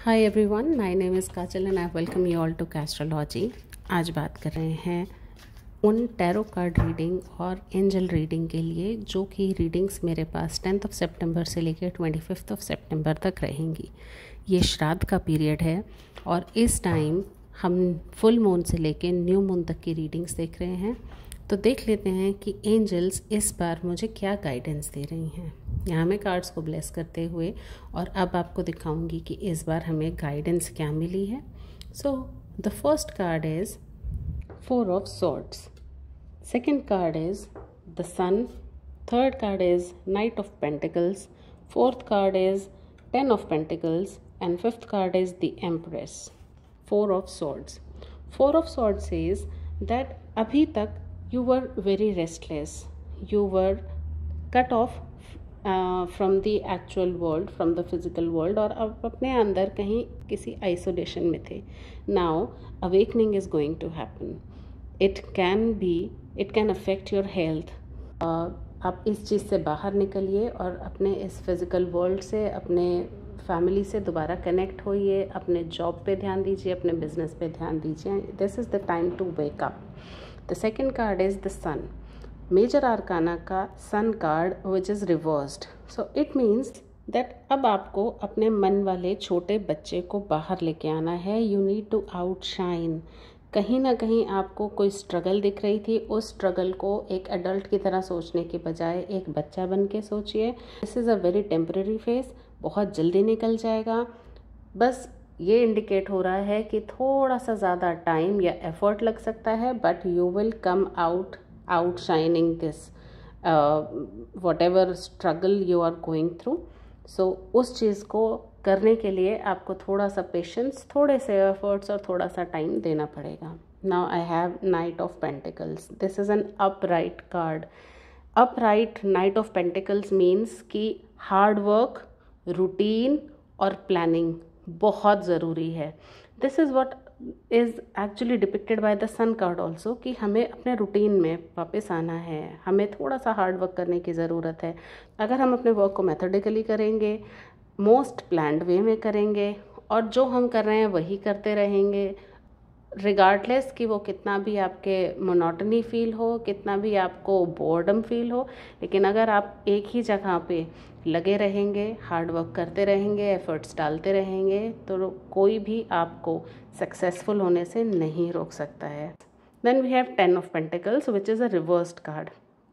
Hi everyone, my name is Kajal and I welcome you all to Castrology. आज बात कर रहे हैं उन टैरो कार्ड रीडिंग और एंजल रीडिंग के लिए जो कि रीडिंग्स मेरे पास 10th सितंबर से लेकर 25 सितंबर तक रहेंगी। ये श्राद्ध का पीरियड है और इस टाइम हम फुल मून से लेकर न्यू मून तक की रीडिंग्स देख रहे हैं। तो देख लेते हैं कि एंजल्स इस बार मुझे क्या गाइडेंस दे रही हैं। यहाँ मैं कार्ड्स को ब्लेस करते हुए और अब आपको दिखाऊंगी कि इस बार हमें गाइडेंस क्या मिली है। So the first card is 4 of swords, second card is the sun, third card is knight of pentacles, fourth card is 10 of pentacles and fifth card is the empress. 4 of swords, 4 of swords says that अभी तक you were very restless, you were cut off from the actual world, from the physical world, और अब अपने अंदर कहीं किसी isolation में थे। Now awakening is going to happen. It can affect your health. आप इस चीज़ से बाहर निकलिए और अपने इस फिज़िकल वर्ल्ड से, अपने फैमिली से दोबारा कनेक्ट होइए, अपने जॉब पे ध्यान दीजिए, अपने बिजनेस पे ध्यान दीजिए। This is the time to wake up. The second card is the sun, major arcana का sun card which is reversed. So it means that अब आपको अपने मन वाले छोटे बच्चे को बाहर लेके आना है। You need to outshine. कहीं ना कहीं आपको कोई स्ट्रगल दिख रही थी, उस स्ट्रगल को एक एडल्ट की तरह सोचने के बजाय एक बच्चा बन के सोचिए। This is a very temporary phase, बहुत जल्दी निकल जाएगा। बस ये इंडिकेट हो रहा है कि थोड़ा सा ज़्यादा टाइम या एफर्ट लग सकता है, but you will come out shining this whatever struggle you are going through. So उस चीज़ को करने के लिए आपको थोड़ा सा पेशेंस, थोड़े से एफर्ट्स और थोड़ा सा टाइम देना पड़ेगा। Now I have knight of pentacles. This is an upright card. Upright knight of pentacles means कि हार्ड वर्क, रूटीन और प्लानिंग बहुत ज़रूरी है। This is what is actually depicted by the sun card also, कि हमें अपने routine में वापस आना है, हमें थोड़ा सा हार्ड वर्क करने की ज़रूरत है। अगर हम अपने वर्क को मेथोडिकली करेंगे, मोस्ट प्लान्ड वे में करेंगे और जो हम कर रहे हैं वही करते रहेंगे, रिगार्डलेस कि वो कितना भी आपके मोनोटनी फील हो, कितना भी आपको बोर्डम फील हो, लेकिन अगर आप एक ही जगह पे लगे रहेंगे, हार्ड वर्क करते रहेंगे, एफर्ट्स डालते रहेंगे, तो कोई भी आपको सक्सेसफुल होने से नहीं रोक सकता है। Then we have 10 of pentacles which is a reversed card.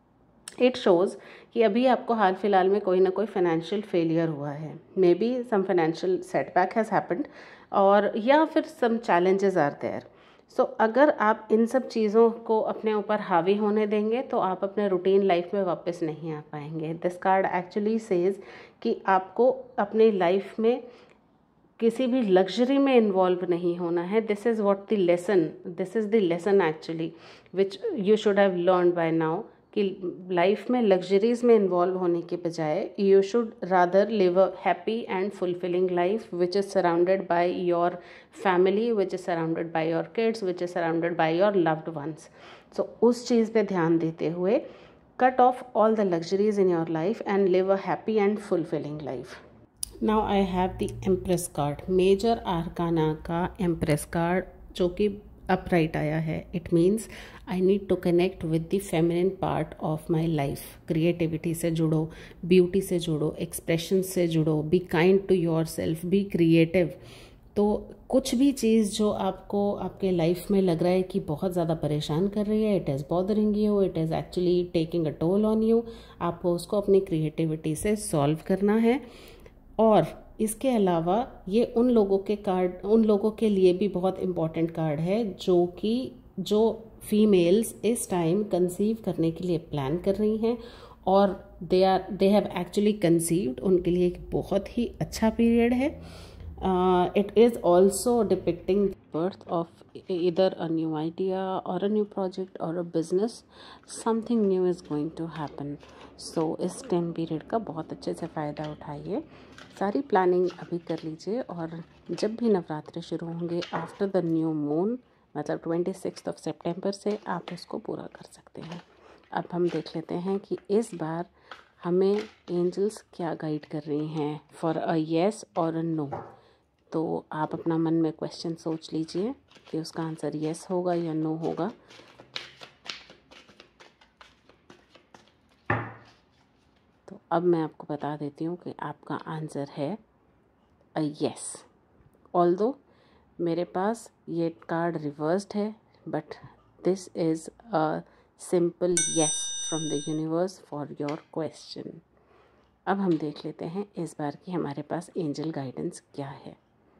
It shows कि अभी आपको हाल फिलहाल में कोई ना कोई फाइनेंशियल फेलियर हुआ है। Maybe some financial setback has happened, और या फिर some challenges are there. So अगर आप इन सब चीज़ों को अपने ऊपर हावी होने देंगे तो आप अपने रूटीन लाइफ में वापस नहीं आ पाएंगे। दिस कार्ड एक्चुअली सेज कि आपको अपनी लाइफ में किसी भी लग्जरी में इन्वॉल्व नहीं होना है। This is what the lesson, this is the lesson actually which you should have learn by now, कि लाइफ में लग्जरीज में इन्वॉल्व होने के बजाय you should rather live a happy and fulfilling life which is surrounded by your family, which is surrounded by your kids, which is surrounded by your loved ones. So उस चीज़ पे ध्यान देते हुए cut off all the luxuries in your life and live a happy and fulfilling life. Now I have the empress card, major arcana का empress card, जो कि upright आया है। It means I need to connect with the feminine part of my life. Creativity से जुड़ो, beauty से जुड़ो, expression से जुड़ो, be kind to yourself, be creative. तो कुछ भी चीज़ जो आपको आपके लाइफ में लग रहा है कि बहुत ज़्यादा परेशान कर रही है, it is bothering you, it is actually taking a toll on you, आपको उसको अपनी क्रिएटिविटी से सॉल्व करना है। और इसके अलावा ये उन लोगों के लिए भी बहुत इम्पॉर्टेंट कार्ड है जो फीमेल्स इस टाइम कंसीव करने के लिए प्लान कर रही हैं और दे हैव एक्चुअली कंसीव्ड। उनके लिए एक बहुत ही अच्छा पीरियड है। It is also depicting birth of either a new idea or a new project or a business. Something new is going to happen. So इस टाइम पीरियड का बहुत अच्छे से फ़ायदा उठाइए, सारी प्लानिंग अभी कर लीजिए और जब भी नवरात्रि शुरू होंगे आफ्टर द न्यू मून, मतलब 26 सितंबर से आप उसको पूरा कर सकते हैं। अब हम देख लेते हैं कि इस बार हमें एंजल्स क्या गाइड कर रही हैं फॉर अ येस और अ नो। तो आप अपना मन में क्वेश्चन सोच लीजिए कि उसका आंसर येस होगा या नो होगा। तो अब मैं आपको बता देती हूँ कि आपका आंसर है येस। ऑल्दो मेरे पास ये कार्ड रिवर्स्ड है, but this is a simple yes from the universe for your question. अब हम देख लेते हैं इस बार की हमारे पास एंजल गाइडेंस क्या है।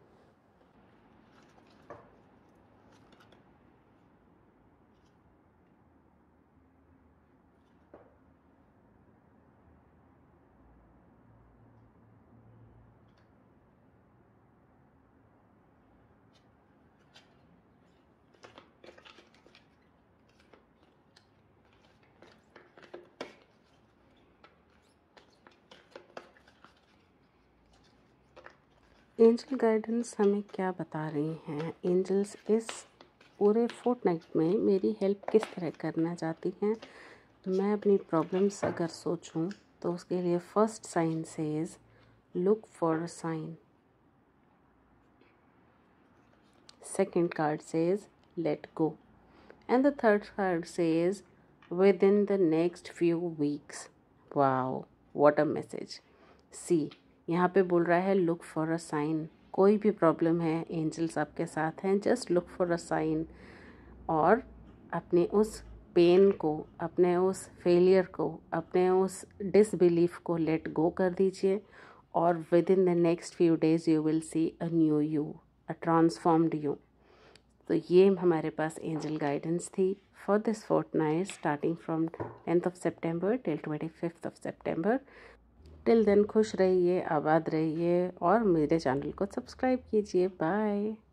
एंजल गाइडेंस हमें क्या बता रही हैं? एंजल्स इस पूरे फोर्टनाइट में मेरी हेल्प किस तरह करना चाहती हैं? मैं अपनी प्रॉब्लम्स अगर सोचूं तो उसके लिए first sign says look for a sign, second card says let go, and the third card says within the next few weeks. Wow, what a message. See, यहाँ पे बोल रहा है लुक फॉर अ साइन। कोई भी problem है, angels आपके साथ हैं, just look for a sign. और अपने उस पेन को, अपने उस फेलियर को, अपने उस डिसबिलीफ को लेट गो कर दीजिए, और within the next few days you will see a new you, a transformed you. तो ये हमारे पास एंजल गाइडेंस थी for this fortnight starting from 10th of September till 25th of September। Till then खुश रहिए, आबाद रहिए और मेरे चैनल को सब्सक्राइब कीजिए। बाय।